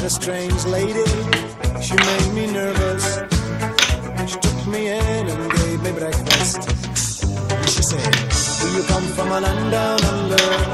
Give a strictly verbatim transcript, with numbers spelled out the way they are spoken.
a strange lady, she made me nervous. She took me in and gave me breakfast. And she said, do you come from a land down under?